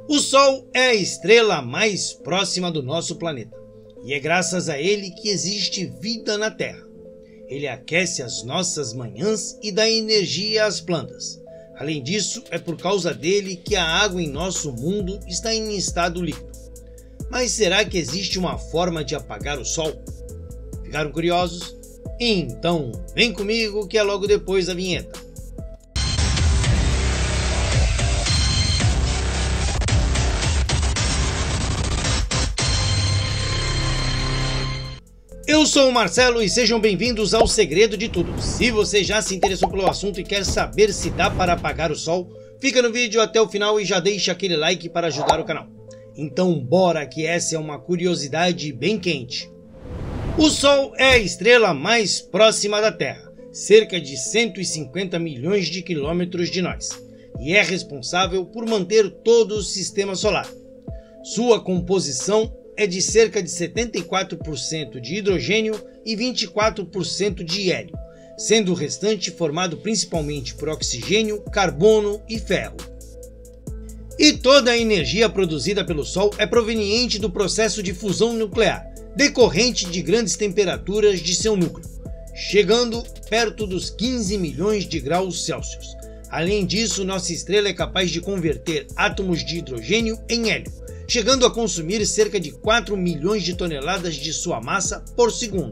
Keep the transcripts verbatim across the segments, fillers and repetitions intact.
O Sol é a estrela mais próxima do nosso planeta e é graças a ele que existe vida na Terra. Ele aquece as nossas manhãs e dá energia às plantas. Além disso, é por causa dele que a água em nosso mundo está em estado líquido. Mas será que existe uma forma de apagar o Sol? Ficaram curiosos? Então, vem comigo que é logo depois da vinheta. Eu sou o Marcelo e sejam bem-vindos ao Segredo de Tudo. Se você já se interessou pelo assunto e quer saber se dá para apagar o Sol, fica no vídeo até o final e já deixa aquele like para ajudar o canal. Então bora que essa é uma curiosidade bem quente. O Sol é a estrela mais próxima da Terra, cerca de cento e cinquenta milhões de quilômetros de nós, e é responsável por manter todo o sistema solar. Sua composição é de cerca de setenta e quatro por cento de hidrogênio e vinte e quatro por cento de hélio, sendo o restante formado principalmente por oxigênio, carbono e ferro. E toda a energia produzida pelo Sol é proveniente do processo de fusão nuclear, decorrente de grandes temperaturas de seu núcleo, chegando perto dos quinze milhões de graus Celsius. Além disso, nossa estrela é capaz de converter átomos de hidrogênio em hélio, chegando a consumir cerca de quatro milhões de toneladas de sua massa por segundo.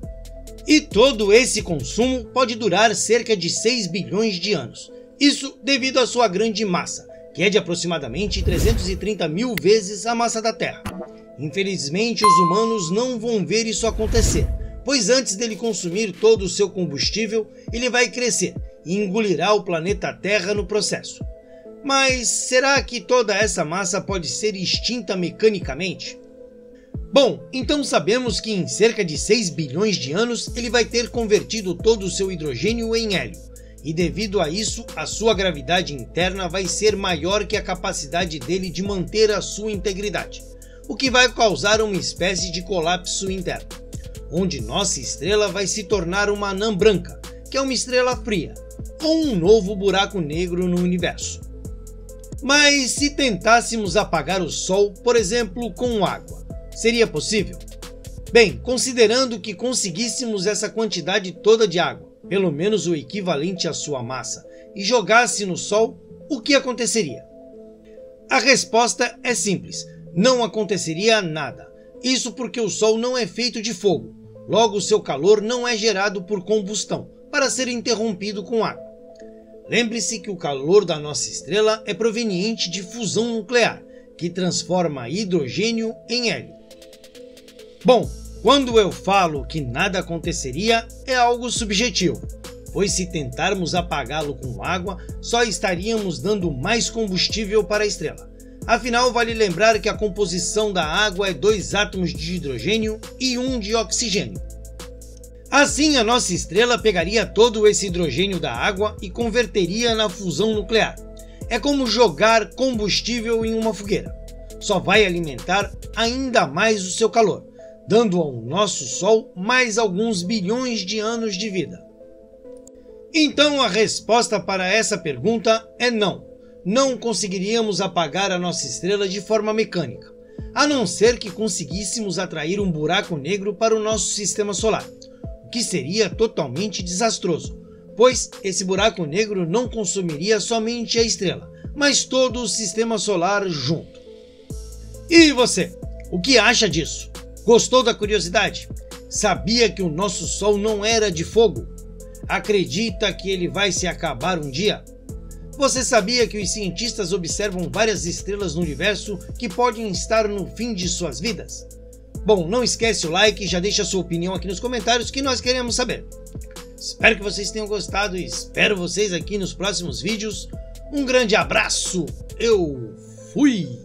E todo esse consumo pode durar cerca de seis bilhões de anos, isso devido à sua grande massa, que é de aproximadamente trezentos e trinta mil vezes a massa da Terra. Infelizmente, os humanos não vão ver isso acontecer, pois antes dele consumir todo o seu combustível, ele vai crescer e engolirá o planeta Terra no processo. Mas será que toda essa massa pode ser extinta mecanicamente? Bom, então sabemos que em cerca de seis bilhões de anos ele vai ter convertido todo o seu hidrogênio em hélio, e devido a isso a sua gravidade interna vai ser maior que a capacidade dele de manter a sua integridade, o que vai causar uma espécie de colapso interno, onde nossa estrela vai se tornar uma anã branca, que é uma estrela fria, ou um novo buraco negro no universo. Mas se tentássemos apagar o Sol, por exemplo, com água, seria possível? Bem, considerando que conseguíssemos essa quantidade toda de água, pelo menos o equivalente à sua massa, e jogasse no Sol, o que aconteceria? A resposta é simples, não aconteceria nada. Isso porque o Sol não é feito de fogo, logo seu calor não é gerado por combustão, para ser interrompido com água. Lembre-se que o calor da nossa estrela é proveniente de fusão nuclear, que transforma hidrogênio em hélio. Bom, quando eu falo que nada aconteceria, é algo subjetivo, pois se tentarmos apagá-lo com água, só estaríamos dando mais combustível para a estrela. Afinal, vale lembrar que a composição da água é dois átomos de hidrogênio e um de oxigênio. Assim, a nossa estrela pegaria todo esse hidrogênio da água e converteria na fusão nuclear. É como jogar combustível em uma fogueira. Só vai alimentar ainda mais o seu calor, dando ao nosso Sol mais alguns bilhões de anos de vida. Então a resposta para essa pergunta é não. Não conseguiríamos apagar a nossa estrela de forma mecânica, a não ser que conseguíssemos atrair um buraco negro para o nosso sistema solar, o que seria totalmente desastroso, pois esse buraco negro não consumiria somente a estrela, mas todo o sistema solar junto. E você, o que acha disso? Gostou da curiosidade? Sabia que o nosso Sol não era de fogo? Acredita que ele vai se acabar um dia? Você sabia que os cientistas observam várias estrelas no universo que podem estar no fim de suas vidas? Bom, não esquece o like e já deixa a sua opinião aqui nos comentários que nós queremos saber. Espero que vocês tenham gostado e espero vocês aqui nos próximos vídeos. Um grande abraço, eu fui!